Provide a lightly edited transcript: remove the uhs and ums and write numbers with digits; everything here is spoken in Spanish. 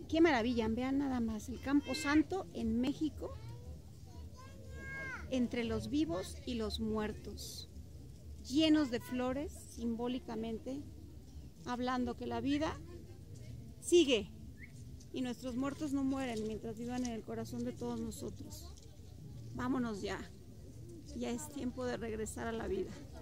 Qué maravilla, vean nada más, el Campo Santo en México, entre los vivos y los muertos, llenos de flores, simbólicamente, hablando que la vida sigue y nuestros muertos no mueren mientras vivan en el corazón de todos nosotros. Vámonos ya, ya es tiempo de regresar a la vida.